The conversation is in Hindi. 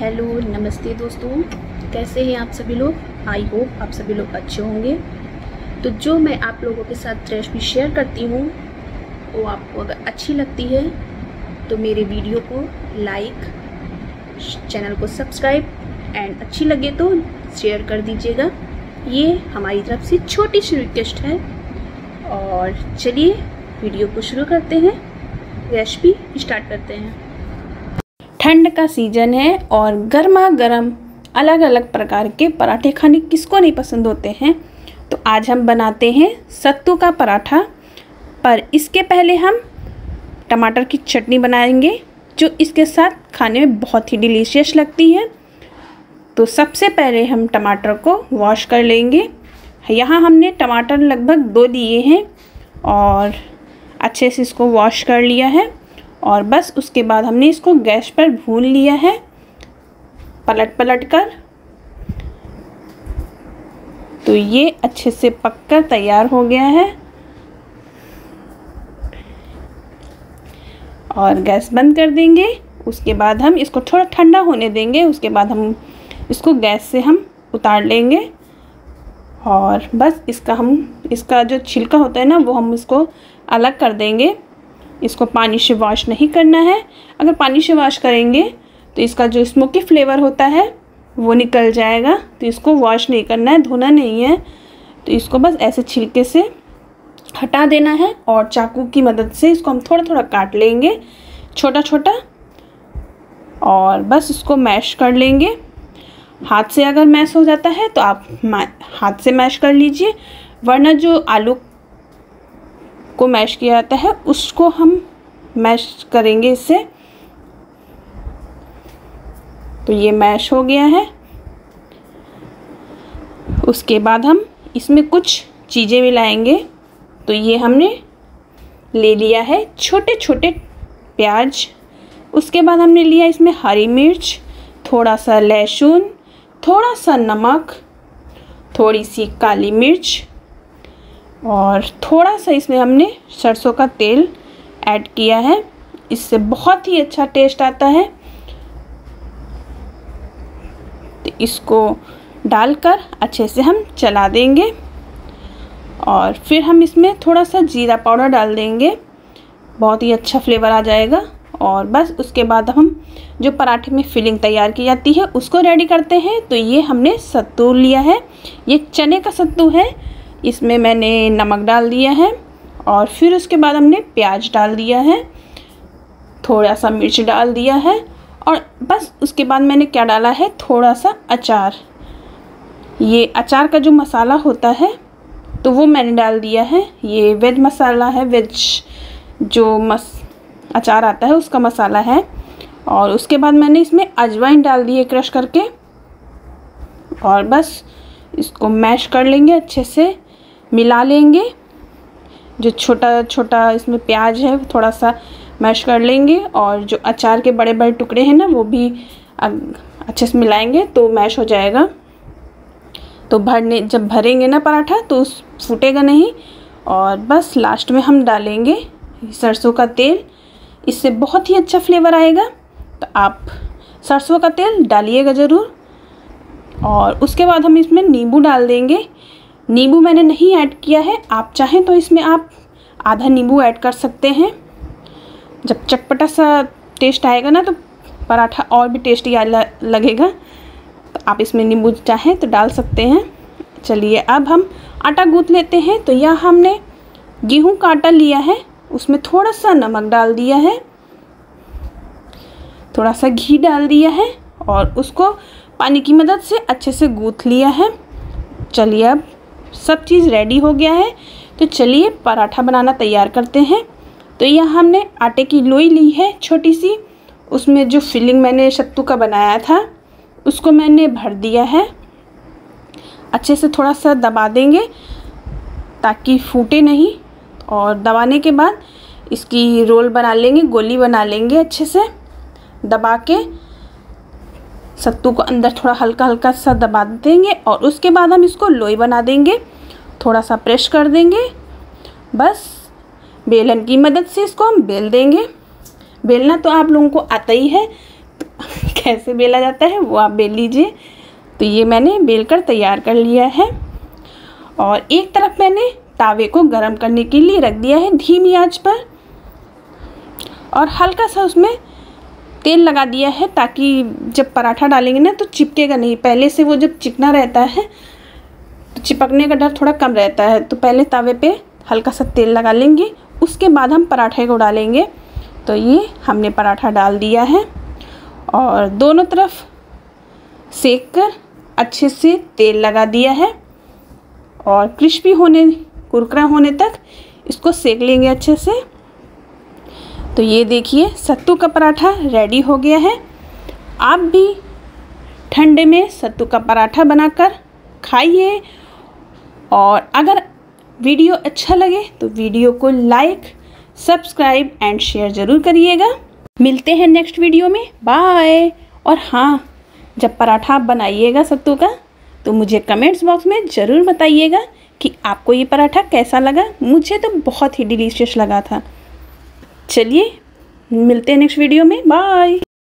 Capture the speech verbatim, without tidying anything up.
हेलो नमस्ते दोस्तों, कैसे हैं आप सभी लोग। आई होप आप सभी लोग अच्छे होंगे। तो जो मैं आप लोगों के साथ रेसिपी शेयर करती हूँ वो आपको अगर अच्छी लगती है तो मेरे वीडियो को लाइक, चैनल को सब्सक्राइब एंड अच्छी लगे तो शेयर कर दीजिएगा। ये हमारी तरफ से छोटी सी रिक्वेस्ट है। और चलिए वीडियो को शुरू करते हैं, रेसिपी स्टार्ट करते हैं। ठंड का सीज़न है और गर्मा गर्म अलग अलग प्रकार के पराठे खाने किसको नहीं पसंद होते हैं। तो आज हम बनाते हैं सत्तू का पराठा। पर इसके पहले हम टमाटर की चटनी बनाएंगे जो इसके साथ खाने में बहुत ही डिलीशियस लगती है। तो सबसे पहले हम टमाटर को वॉश कर लेंगे। यहाँ हमने टमाटर लगभग दो लिए हैं और अच्छे से इसको वॉश कर लिया है। और बस उसके बाद हमने इसको गैस पर भून लिया है पलट पलट कर। तो ये अच्छे से पककर तैयार हो गया है और गैस बंद कर देंगे। उसके बाद हम इसको थोड़ा ठंडा होने देंगे। उसके बाद हम इसको गैस से हम उतार लेंगे और बस इसका हम इसका जो छिलका होता है ना वो हम इसको अलग कर देंगे। इसको पानी से वॉश नहीं करना है। अगर पानी से वॉश करेंगे तो इसका जो स्मोकी फ्लेवर होता है वो निकल जाएगा। तो इसको वॉश नहीं करना है, धोना नहीं है। तो इसको बस ऐसे छिलके से हटा देना है और चाकू की मदद से इसको हम थोड़ा थोड़ा काट लेंगे छोटा छोटा और बस इसको मैश कर लेंगे। हाथ से अगर मैश हो जाता है तो आप हाथ से मैश कर लीजिए, वरना जो आलू को मैश किया जाता है उसको हम मैश करेंगे इससे। तो ये मैश हो गया है। उसके बाद हम इसमें कुछ चीज़ें मिलाएंगे। तो ये हमने ले लिया है छोटे छोटे प्याज। उसके बाद हमने लिया इसमें हरी मिर्च, थोड़ा सा लहसुन, थोड़ा सा नमक, थोड़ी सी काली मिर्च और थोड़ा सा इसमें हमने सरसों का तेल ऐड किया है। इससे बहुत ही अच्छा टेस्ट आता है। तो इसको डालकर अच्छे से हम चला देंगे और फिर हम इसमें थोड़ा सा जीरा पाउडर डाल देंगे, बहुत ही अच्छा फ्लेवर आ जाएगा। और बस उसके बाद हम जो पराठे में फिलिंग तैयार की जाती है उसको रेडी करते हैं। तो ये हमने सत्तू लिया है, ये चने का सत्तू है। इसमें मैंने नमक डाल दिया है और फिर उसके बाद हमने प्याज डाल दिया है, थोड़ा सा मिर्च डाल दिया है और बस उसके बाद मैंने क्या डाला है, थोड़ा सा अचार। ये अचार का जो मसाला होता है तो वो मैंने डाल दिया है। ये वेज मसाला है, वेज जो मस अचार आता है उसका मसाला है। और उसके बाद मैंने इसमें अजवाइन डाल दी है क्रश करके और बस इसको मैश कर लेंगे, अच्छे से मिला लेंगे। जो छोटा छोटा इसमें प्याज है थोड़ा सा मैश कर लेंगे और जो अचार के बड़े बड़े टुकड़े हैं ना वो भी अच्छे से मिलाएंगे तो मैश हो जाएगा। तो भरने जब भरेंगे ना पराठा तो फूटेगा नहीं। और बस लास्ट में हम डालेंगे सरसों का तेल, इससे बहुत ही अच्छा फ्लेवर आएगा। तो आप सरसों का तेल डालिएगा ज़रूर। और उसके बाद हम इसमें नींबू डाल देंगे। नींबू मैंने नहीं ऐड किया है, आप चाहें तो इसमें आप आधा नींबू ऐड कर सकते हैं। जब चटपटा सा टेस्ट आएगा ना तो पराठा और भी टेस्टी लगेगा। तो आप इसमें नींबू चाहें तो डाल सकते हैं। चलिए अब हम आटा गूँथ लेते हैं। तो यह हमने गेहूं का आटा लिया है, उसमें थोड़ा सा नमक डाल दिया है, थोड़ा सा घी डाल दिया है और उसको पानी की मदद से अच्छे से गूँथ लिया है। चलिए अब सब चीज़ रेडी हो गया है। तो चलिए पराठा बनाना तैयार करते हैं। तो यहाँ हमने आटे की लोई ली है छोटी सी, उसमें जो फिलिंग मैंने सत्तू का बनाया था उसको मैंने भर दिया है। अच्छे से थोड़ा सा दबा देंगे ताकि फूटे नहीं। और दबाने के बाद इसकी रोल बना लेंगे, गोली बना लेंगे अच्छे से दबा के। सत्तू को अंदर थोड़ा हल्का हल्का सा दबा देंगे और उसके बाद हम इसको लोई बना देंगे, थोड़ा सा प्रेस कर देंगे। बस बेलन की मदद से इसको हम बेल देंगे। बेलना तो आप लोगों को आता ही है, कैसे बेला जाता है वो आप बेल लीजिए। तो ये मैंने बेल कर तैयार कर लिया है और एक तरफ मैंने तावे को गरम करने के लिए रख दिया है धीमी आंच पर और हल्का सा उसमें तेल लगा दिया है ताकि जब पराठा डालेंगे ना तो चिपकेगा नहीं। पहले से वो जब चिकना रहता है तो चिपकने का डर थोड़ा कम रहता है। तो पहले तावे पे हल्का सा तेल लगा लेंगे, उसके बाद हम पराठे को डालेंगे। तो ये हमने पराठा डाल दिया है और दोनों तरफ सेक कर अच्छे से तेल लगा दिया है और क्रिस्पी होने कुरकुरा होने तक इसको सेक लेंगे अच्छे से। तो ये देखिए सत्तू का पराठा रेडी हो गया है। आप भी ठंडे में सत्तू का पराठा बनाकर खाइए और अगर वीडियो अच्छा लगे तो वीडियो को लाइक, सब्सक्राइब एंड शेयर ज़रूर करिएगा। मिलते हैं नेक्स्ट वीडियो में, बाय। और हाँ, जब पराठा आप बनाइएगा सत्तू का तो मुझे कमेंट्स बॉक्स में ज़रूर बताइएगा कि आपको ये पराठा कैसा लगा। मुझे तो बहुत ही डिलीशियस लगा था। चलिए मिलते हैं नेक्स्ट वीडियो में, बाय।